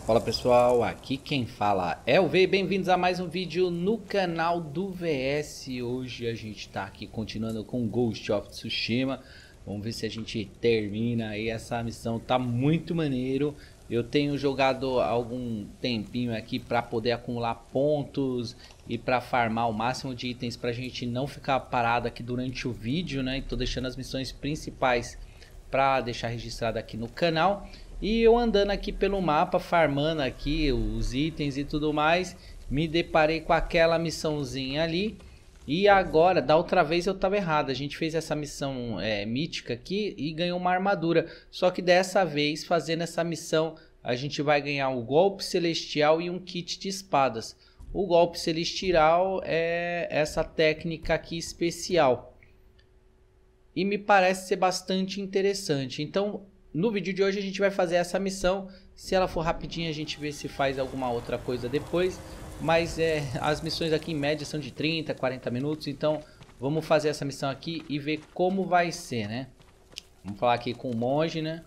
Fala pessoal, aqui quem fala é o V, bem-vindos a mais um vídeo no canal do VS. Hoje a gente tá aqui continuando com Ghost of Tsushima. Vamos ver se a gente termina aí essa missão, tá muito maneiro. Eu tenho jogado há algum tempinho aqui para poder acumular pontos e para farmar o máximo de itens pra gente não ficar parado aqui durante o vídeo, né? E tô deixando as missões principais para deixar registrado aqui no canal. E eu andando aqui pelo mapa, farmando aqui os itens e tudo mais, me deparei com aquela missãozinha ali. E agora, da outra vez eu estava errado, a gente fez essa missão mítica aqui e ganhou uma armadura. Só que dessa vez, fazendo essa missão, a gente vai ganhar um golpe celestial e um kit de espadas. O golpe celestial é essa técnica aqui especial. E me parece ser bastante interessante, então... No vídeo de hoje a gente vai fazer essa missão. Se ela for rapidinha a gente vê se faz alguma outra coisa depois. Mas as missões aqui em média são de 30, 40 minutos. Então vamos fazer essa missão aqui e ver como vai ser, né? Vamos falar aqui com o monge, né?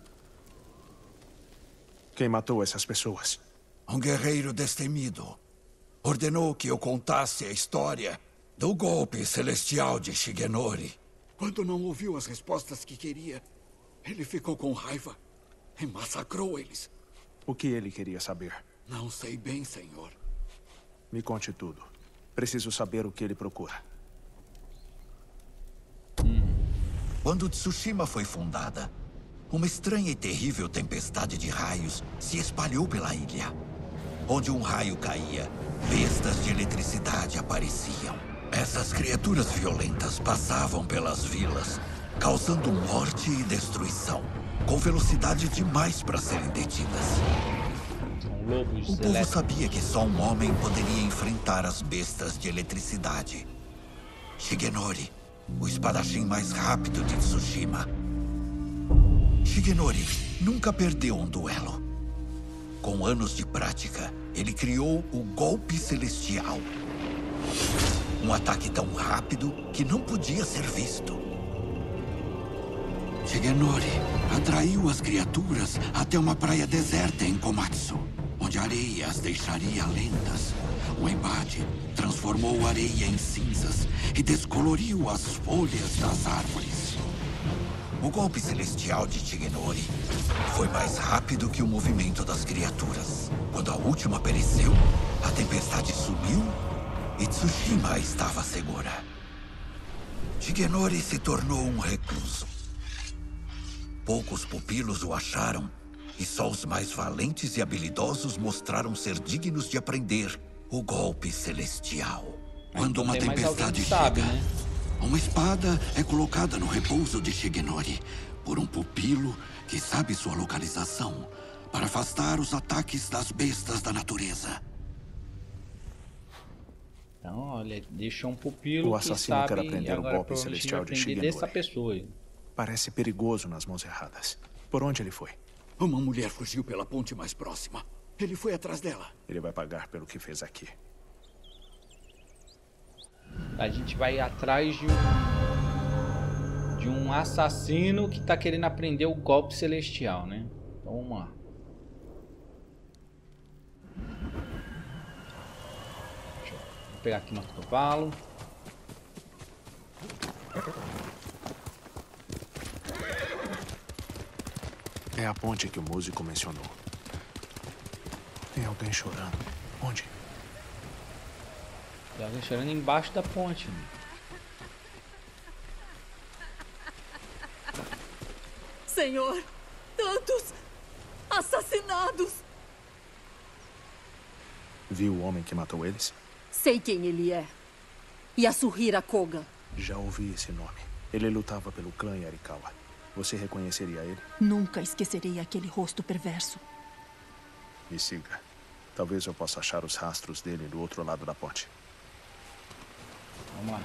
Quem matou essas pessoas? Um guerreiro destemido. Ordenou que eu contasse a história do golpe celestial de Shigenori. Quando não ouviu as respostas que queria... ele ficou com raiva e massacrou eles. O que ele queria saber? Não sei bem, senhor. Me conte tudo. Preciso saber o que ele procura. Quando Tsushima foi fundada, uma estranha e terrível tempestade de raios se espalhou pela ilha. Onde um raio caía, bestas de eletricidade apareciam. Essas criaturas violentas passavam pelas vilas, causando morte e destruição, com velocidade demais para serem detidas. O povo sabia que só um homem poderia enfrentar as bestas de eletricidade. Shigenori, o espadachim mais rápido de Tsushima. Shigenori nunca perdeu um duelo. Com anos de prática, ele criou o golpe celestial. Um ataque tão rápido que não podia ser visto. Shigenori atraiu as criaturas até uma praia deserta em Komatsu, onde a areia as deixaria lentas. O embate transformou a areia em cinzas e descoloriu as folhas das árvores. O golpe celestial de Shigenori foi mais rápido que o movimento das criaturas. Quando a última pereceu, a tempestade sumiu e Tsushima estava segura. Shigenori se tornou um recluso. Poucos pupilos o acharam, e só os mais valentes e habilidosos mostraram ser dignos de aprender o golpe celestial. Quando uma tempestade chega, uma espada é colocada no repouso de Shigenori por um pupilo que sabe sua localização para afastar os ataques das bestas da natureza. Então, olha, deixou um pupilo o assassino que sabe, quer aprender o golpe celestial de Shigenori. Dessa pessoa aí. Parece perigoso nas mãos erradas. Por onde ele foi? Uma mulher fugiu pela ponte mais próxima. Ele foi atrás dela. Ele vai pagar pelo que fez aqui. A gente vai atrás de um assassino que tá querendo aprender o golpe celestial, né? Então vamos lá. Vou pegar aqui nosso cavalo. É a ponte que o músico mencionou. Tem alguém chorando. Onde? Tem alguém chorando embaixo da ponte. Senhor, tantos assassinados! Viu o homem que matou eles? Sei quem ele é. Yasuhira Koga. Já ouvi esse nome. Ele lutava pelo clã Yarikawa. Você reconheceria ele? Nunca esquecerei aquele rosto perverso. Me siga. Talvez eu possa achar os rastros dele do outro lado da ponte. Vamos lá.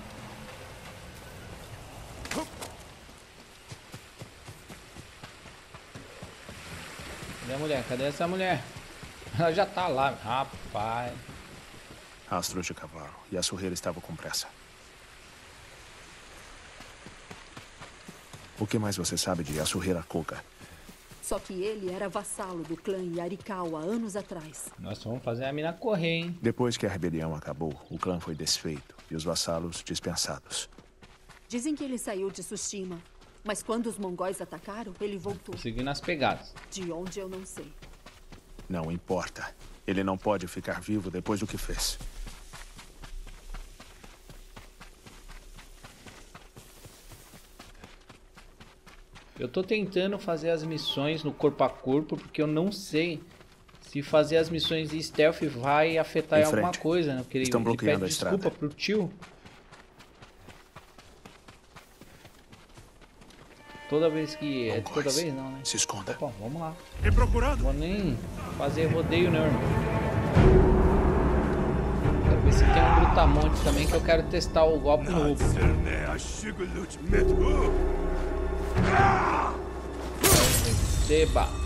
Cadê a mulher? Cadê essa mulher? Ela já tá lá, rapaz. Rastros de cavalo. E a Yasuhira estava com pressa. O que mais você sabe de Yasuhira Koga? Só que ele era vassalo do clã Yarikawa anos atrás. Nós vamos fazer a mina correr, hein? Depois que a rebelião acabou, o clã foi desfeito e os vassalos dispensados. Dizem que ele saiu de Tsushima, mas quando os mongóis atacaram, ele voltou. Seguindo as pegadas. De onde eu não sei. Não importa. Ele não pode ficar vivo depois do que fez. Eu tô tentando fazer as missões no corpo a corpo, porque eu não sei se fazer as missões de stealth vai afetar em alguma coisa, né? Porque Estão bloqueando a desculpa estrada. pro tio. Toda vez que... É toda vez não, né? Se esconda. Opa, vamos lá. Me procurando. Vou nem fazer rodeio, não, irmão. Quero ver se tem um brutamonte também, que eu quero testar o golpe novo. Receba.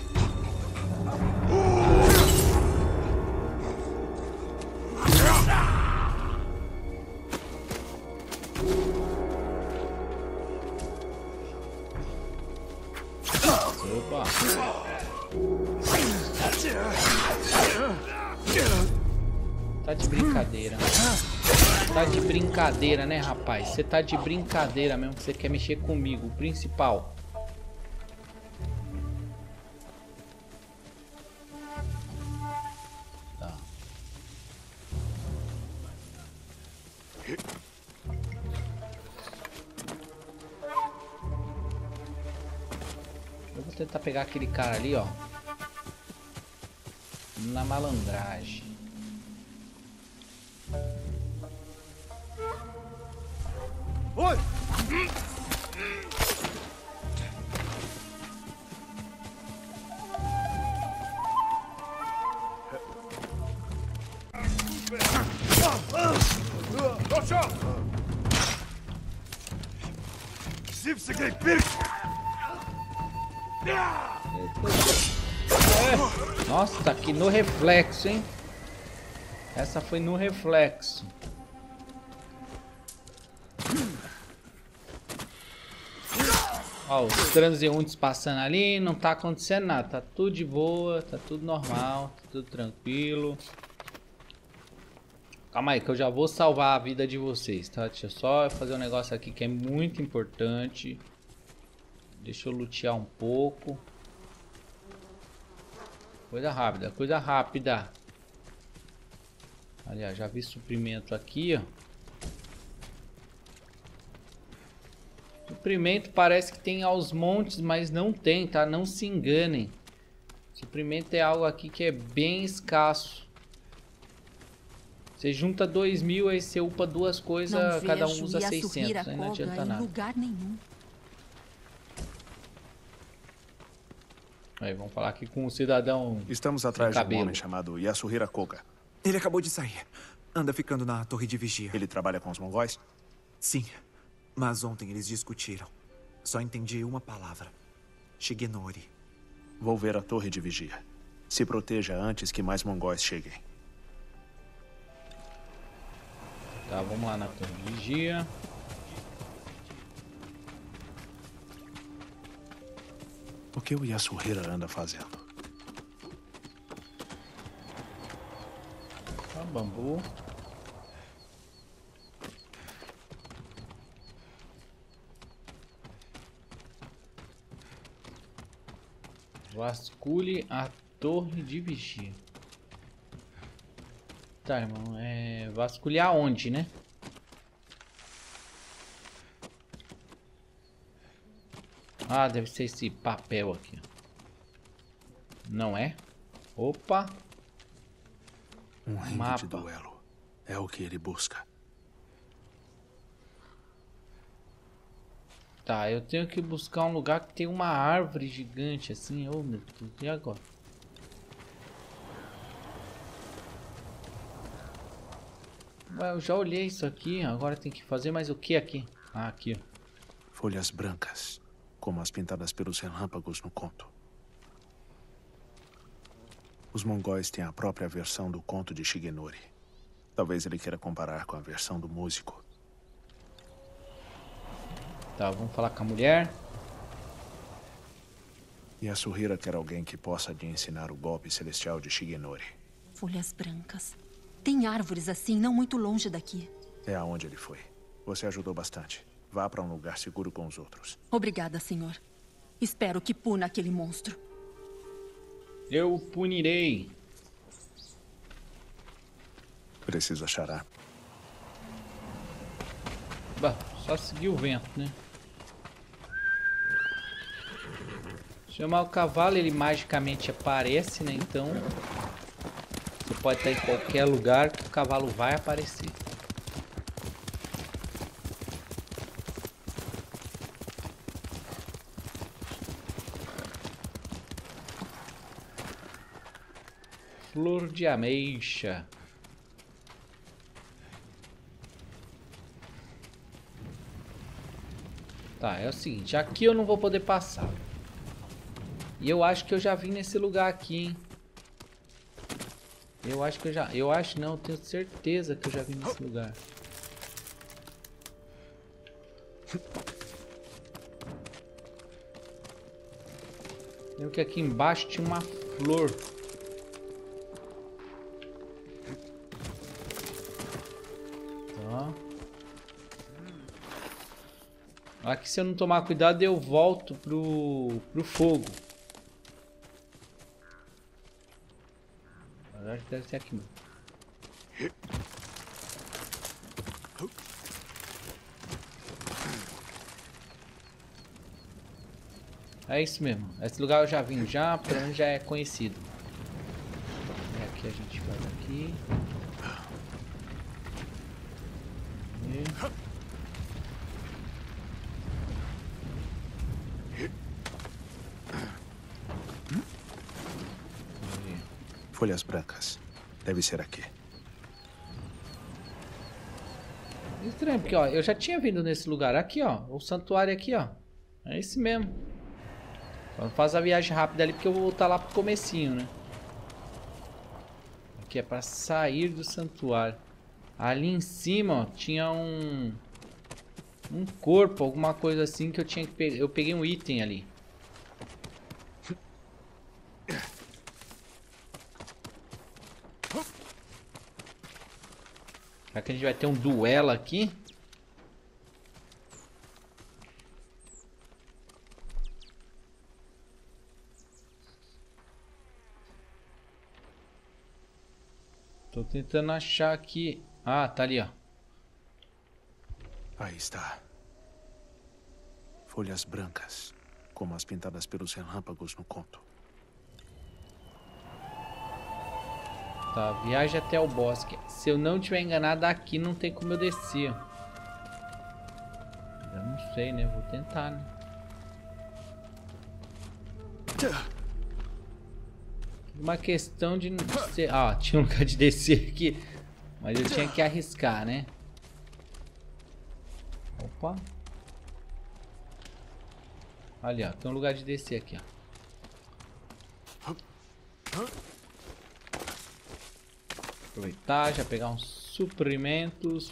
Opa. Tá de brincadeira. Tá de brincadeira, né, rapaz? Você tá de brincadeira mesmo que você quer mexer comigo, o principal. Tá. Eu vou tentar pegar aquele cara ali, ó. Na malandragem. Oi! Nossa, tá aqui no reflexo, hein? Essa foi no reflexo. Ó, os transeuntes passando ali, não tá acontecendo nada. Tá tudo de boa, tá tudo normal, tá tudo tranquilo. Calma aí que eu já vou salvar a vida de vocês, tá? Deixa eu só fazer um negócio aqui que é muito importante. Deixa eu lutear um pouco. Coisa rápida, coisa rápida. Aliás, já vi suprimento aqui, ó. Suprimento parece que tem aos montes, mas não tem, tá? Não se enganem. Suprimento é algo aqui que é bem escasso. Você junta 2.000, aí você upa duas coisas, cada um usa 600, aí não adianta nada. Lugar nenhum. Aí, vamos falar aqui com o cidadão. Estamos atrás de um homem chamado Yasuhira Koga. Ele acabou de sair. Anda ficando na torre de vigia. Ele trabalha com os mongóis? Sim, mas ontem eles discutiram. Só entendi uma palavra. Shigenori. Vou ver a torre de vigia. Se proteja antes que mais mongóis cheguem. Tá, vamos lá na torre de vigia. O que o Yasuhira anda fazendo? Tá, bambu. Vasculhe a torre de vigia. Tá, irmão, vasculhar onde, né? Ah, deve ser esse papel aqui. Não é? Opa! Um ringue Mapa. de duelo. É o que ele busca. Tá, eu tenho que buscar um lugar que tem uma árvore gigante assim. Oh, meu Deus, e agora? Ué, eu já olhei isso aqui, agora tem que fazer mais o que aqui? Ah, aqui, ó. Folhas brancas, como as pintadas pelos relâmpagos no conto. Os mongóis têm a própria versão do conto de Shigenori. Talvez ele queira comparar com a versão do músico. Tá, vamos falar com a mulher. E a Suhira quer alguém que possa lhe ensinar o golpe celestial de Shigenori. Folhas brancas. Tem árvores assim, não muito longe daqui. É aonde ele foi. Você ajudou bastante. Vá para um lugar seguro com os outros. Obrigada, senhor. Espero que puna aquele monstro. Eu o punirei. Preciso achará. Bah, só seguir o vento, né? Chamar o cavalo, ele magicamente aparece, né? Então, você pode estar em qualquer lugar que o cavalo vai aparecer. Flor de ameixa. Tá, é o seguinte, aqui eu não vou poder passar. E eu acho que eu já vim nesse lugar aqui, hein? Eu acho que eu já... Eu acho não, eu tenho certeza que eu já vim nesse lugar. Lembro que aqui embaixo tinha uma flor. Tá. Aqui, se eu não tomar cuidado, eu volto pro fogo. Acho que deve ser aqui mesmo. É isso mesmo. Esse lugar eu já vim já, pelo menos já é conhecido. E aqui a gente faz aqui. Folhas brancas. Deve ser aqui. Estranho, porque ó, eu já tinha vindo nesse lugar. Aqui, ó. O santuário aqui, ó. É esse mesmo. Vamos fazer a viagem rápida ali, porque eu vou voltar lá pro comecinho, né? Aqui é pra sair do santuário. Ali em cima, ó, tinha um corpo, alguma coisa assim que eu tinha que pegar. Eu peguei um item ali. Será que a gente vai ter um duelo aqui? Tô tentando achar aqui. Ah, tá ali, ó. Aí está. Folhas brancas, como as pintadas pelos relâmpagos no conto. Tá, viagem até o bosque. Se eu não tiver enganado, aqui não tem como eu descer. Eu não sei, né? Vou tentar, né? Uma questão de não ser... Ah, tinha um lugar de descer aqui. Mas eu tinha que arriscar, né? Opa. Ali, ó. Tem um lugar de descer aqui, ó. Aproveitar, já pegar uns suprimentos.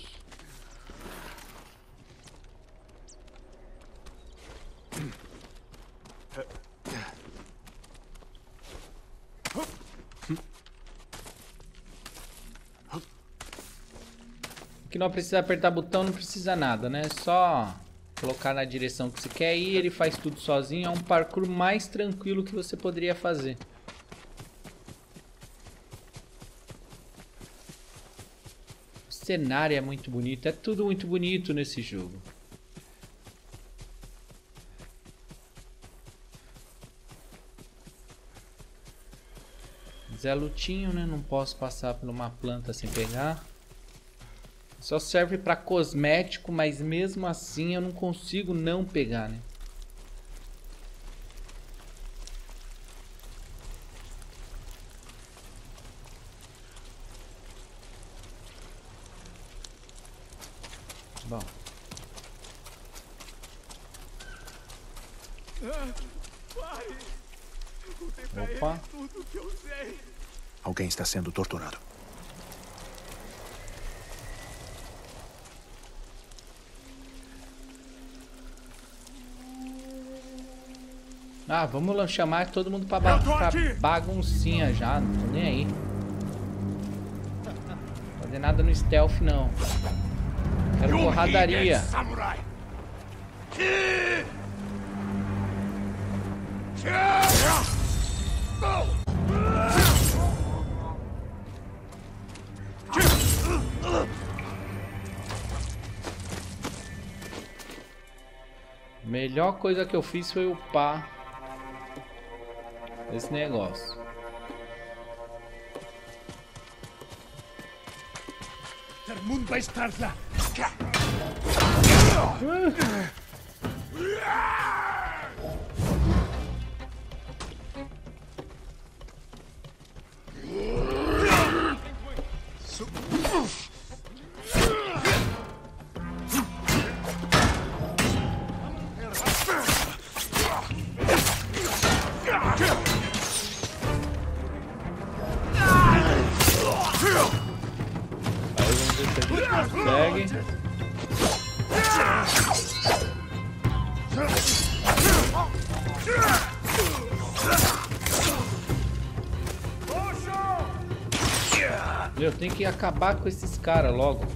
Aqui não precisa apertar botão, não precisa nada, né? Só colocar na direção que você quer ir, ele faz tudo sozinho. É um parkour mais tranquilo que você poderia fazer. O cenário é muito bonito, é tudo muito bonito nesse jogo. Mas é lutinho, né? Não posso passar por uma planta sem pegar. Só serve para cosmético, mas mesmo assim eu não consigo não pegar, né? Bom. Opa. Alguém está sendo torturado. Ah, vamos chamar todo mundo pra baguncinha já. Não tô nem aí. Não fazer nada no stealth, não. Quero porradaria. Melhor coisa que eu fiz foi upar esse negócio. Eu tenho que acabar com esses caras logo.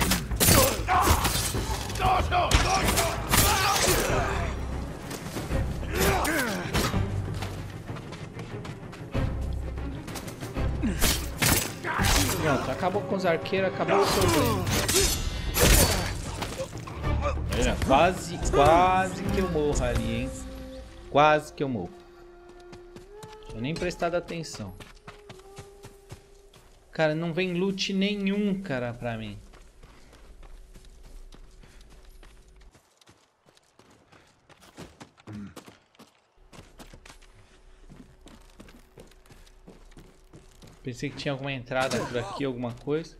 Pronto, acabou com os arqueiros, acabou com o problema. Quase que eu morro ali, hein? Quase que eu morro. Deixa eu nem prestar atenção. Cara, não vem loot nenhum, cara, pra mim. Pensei que tinha alguma entrada por aqui, alguma coisa.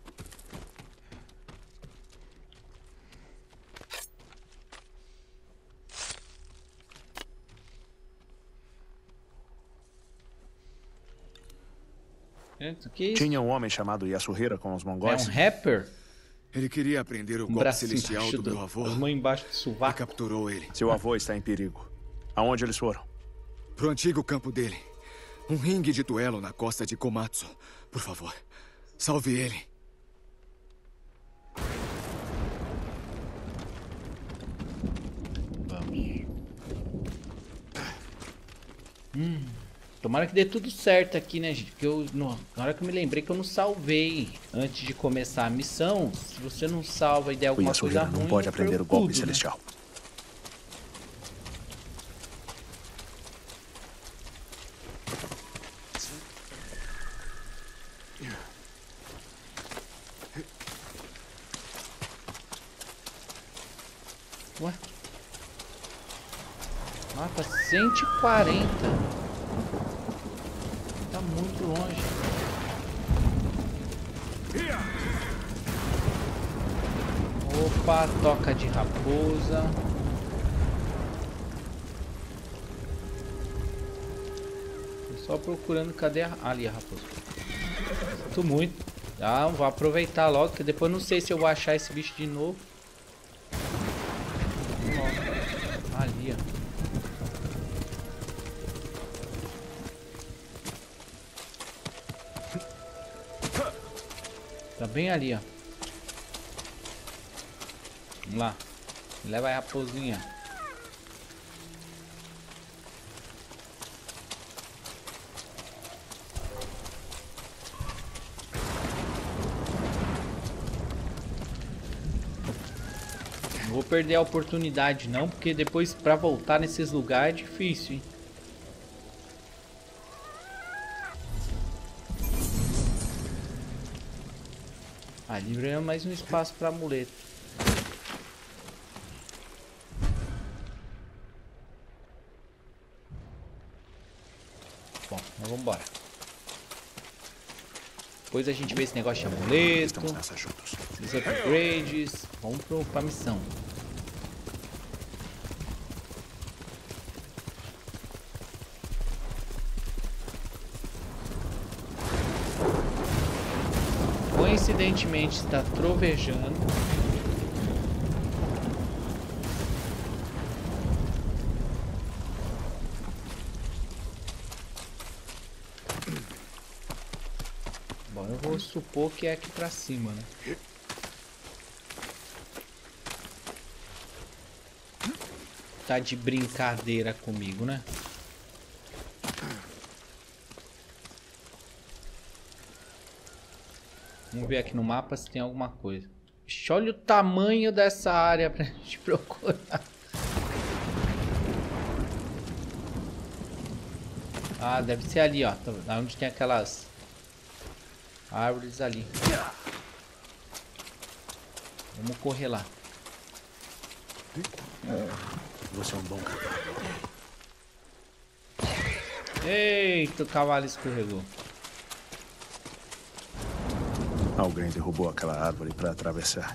Tinha um homem chamado Yasuhira com os mongóis. É um rapper? Ele queria aprender o golpe celestial do meu avô. As mãos embaixo do sovaco. E capturou ele. Seu avô está em perigo. Aonde eles foram? Pro antigo campo dele. Um ringue de duelo na costa de Komatsu. Por favor, salve ele. Vamos. Tomara que dê tudo certo aqui, né, gente? Porque na hora que eu me lembrei que eu não salvei antes de começar a missão. Se você não salva e der alguma coisa ruim, não pode aprender o golpe tudo, celestial. Ué? Ah, tá 140. Tá muito longe. Opa, toca de raposa. Tô só procurando, cadê ali a raposa? Tô muito. Ah, vou aproveitar logo, que depois não sei se eu vou achar esse bicho de novo. Ali, ó. Tá bem ali, ó. Vamos lá. Leva aí a raposinha. Não vou perder a oportunidade não, porque depois pra voltar nesses lugares é difícil, hein? Ali ganhamos mais um espaço para amuleto. Bom, então vamos embora. Depois a gente vê esse negócio de amuleto, esses upgrades. Vamos pra missão. Coincidentemente está trovejando. Vou supor que é aqui pra cima, né? Tá de brincadeira comigo, né? Vamos ver aqui no mapa se tem alguma coisa. Ixi, olha o tamanho dessa área pra gente procurar. Ah, deve ser ali, ó. Onde tem aquelas árvores ali. Vamos correr lá. Você é um bom cavalo. Eita, o cavalo escorregou. Alguém derrubou aquela árvore para atravessar.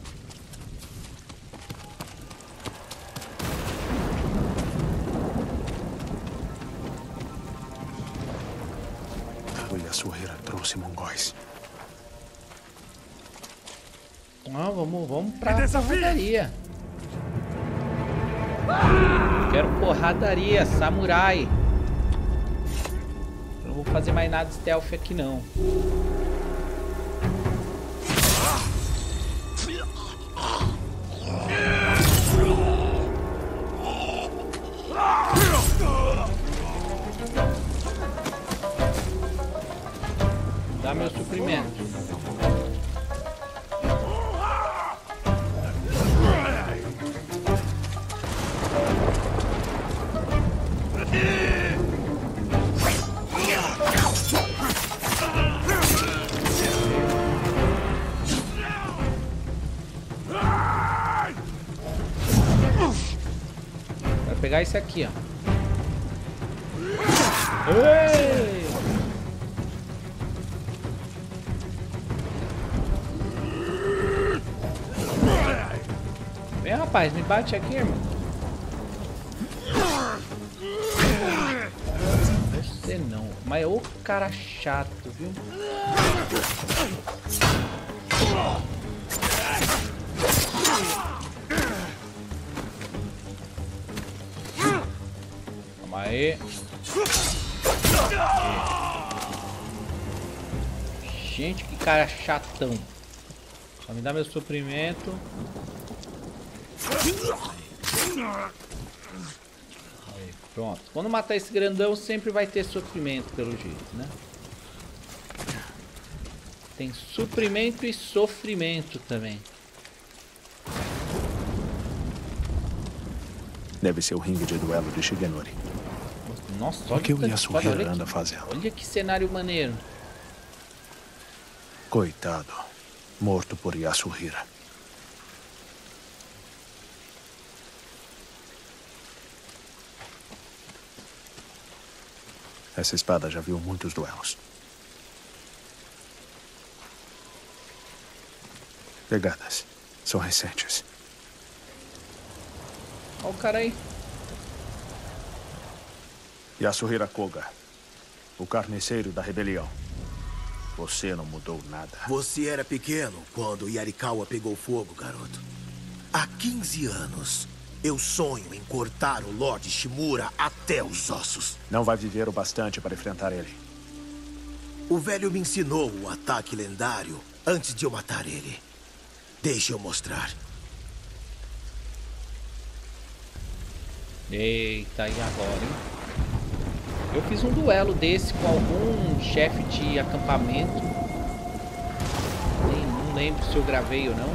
O Yasuhira trouxe mongóis. Ah, vamos pra porradaria. Quero porradaria, samurai. Eu não vou fazer mais nada stealth aqui não. Dá meu suprimento. Vai pegar esse aqui, ó. Ei! Vem, rapaz, me bate aqui, irmão. Você não, mas é o cara chato, viu? Calma aí. Gente, que cara chatão. Só me dá meu suprimento. Aí, pronto. Quando matar esse grandão, sempre vai ter suprimento, pelo jeito, né? Tem suprimento e sofrimento também. Deve ser o ringue de duelo de Shigenori. Nossa, olha o que o Yasuhira anda fazendo. Olha que cenário maneiro. Coitado. Morto por Yasuhira. Essa espada já viu muitos duelos. Pegadas. São recentes. Olha o cara aí. Yasuhira Koga. O carniceiro da rebelião. Você não mudou nada. Você era pequeno quando Yarikawa pegou fogo, garoto. Há 15 anos, eu sonho em cortar o Lord Shimura até os ossos. Não vai viver o bastante para enfrentar ele. O velho me ensinou o ataque lendário antes de eu matar ele. Deixe eu mostrar. Eita, e agora, hein? Eu fiz um duelo desse com algum chefe de acampamento. Não lembro se eu gravei ou não.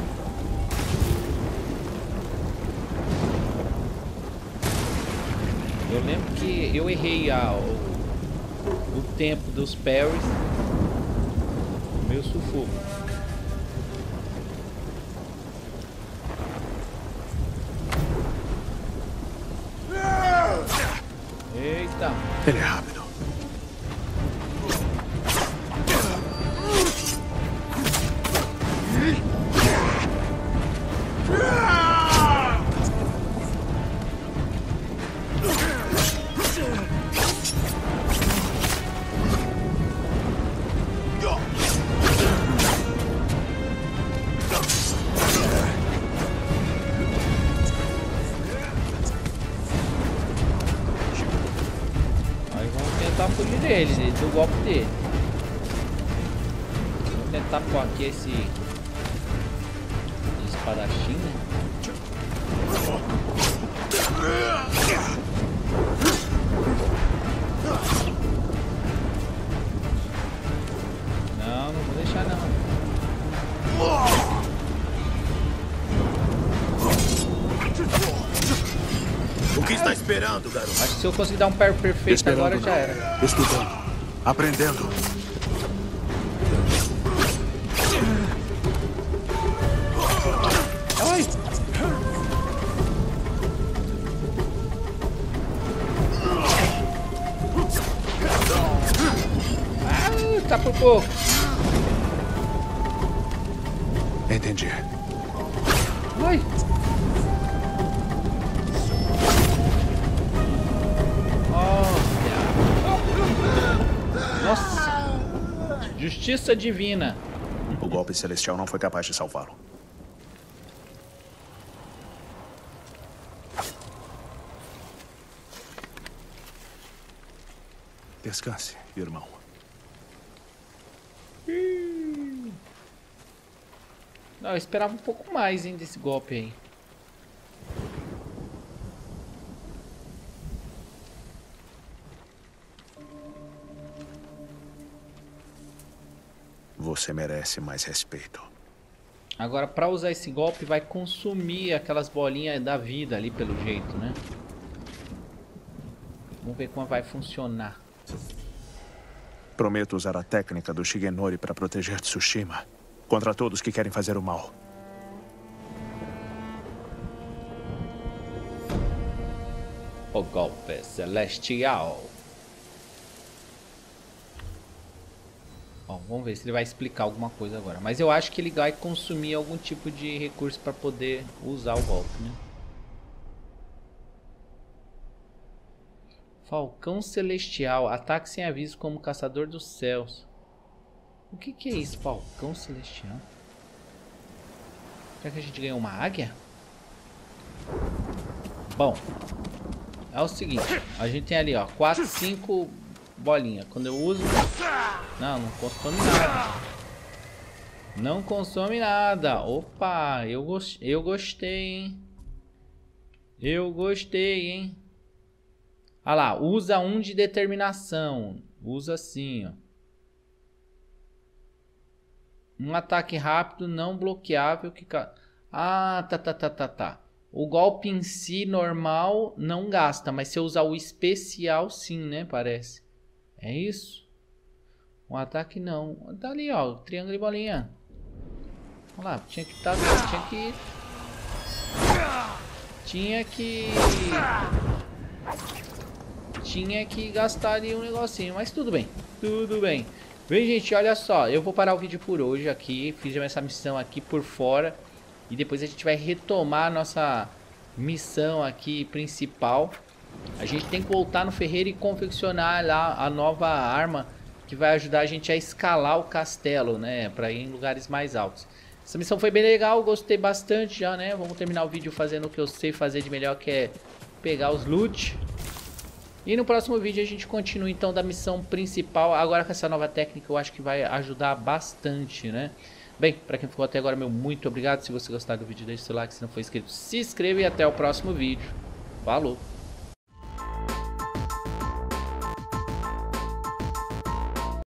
Eu lembro que eu errei o tempo dos parries. Meu sufoco. Eita. Ele é rápido. Fugir dele, do golpe dele. pô, aqui esse espadachim, né? Não, não vou deixar não. O que está esperando, garoto? Acho que se eu conseguir dar um parry perfeito Esperando agora não. já era. Estudando. Aprendendo. Ai! Ah, tá por pouco. Entendi. Ai! Nossa! Justiça divina. O golpe celestial não foi capaz de salvá-lo. Descanse, irmão. Não, eu esperava um pouco mais, hein, desse golpe aí. Você merece mais respeito. Agora, pra usar esse golpe, vai consumir aquelas bolinhas da vida ali, pelo jeito, né? Vamos ver como vai funcionar. Prometo usar a técnica do Shigenori para proteger Tsushima contra todos que querem fazer o mal. O golpe celestial. Bom, vamos ver se ele vai explicar alguma coisa agora. Mas eu acho que ele vai consumir algum tipo de recurso para poder usar o golpe, né? Falcão Celestial. Ataque sem aviso como Caçador dos Céus. O que é isso? Falcão Celestial? Será que a gente ganhou uma águia? Bom, é o seguinte. A gente tem ali, ó, 4, 5 bolinhas. Quando eu uso... Não consome nada. Não consome nada. Opa, eu gostei, hein? Eu gostei, hein? Olha lá, usa 1 de determinação. Usa assim, ó. Um ataque rápido, não bloqueável. Ah, tá. O golpe em si, normal, não gasta. Mas se eu usar o especial, sim, né? Parece. É isso? Um ataque não. Tá ali, ó. Triângulo e bolinha. Olha lá, tinha que estar... Tinha que gastar ali um negocinho. Mas tudo bem. Tudo bem. Bem, gente, olha só. Eu vou parar o vídeo por hoje aqui. Fiz essa missão aqui por fora. E depois a gente vai retomar a nossa missão aqui principal. A gente tem que voltar no ferreiro e confeccionar lá a nova arma que vai ajudar a gente a escalar o castelo, né? Pra ir em lugares mais altos. Essa missão foi bem legal, gostei bastante já, né? Vamos terminar o vídeo fazendo o que eu sei fazer de melhor, que é pegar os loot. E no próximo vídeo a gente continua então da missão principal. Agora com essa nova técnica eu acho que vai ajudar bastante, né? Bem, pra quem ficou até agora, meu muito obrigado. Se você gostar do vídeo, deixe seu like. Se não for inscrito, se inscreva e até o próximo vídeo. Falou!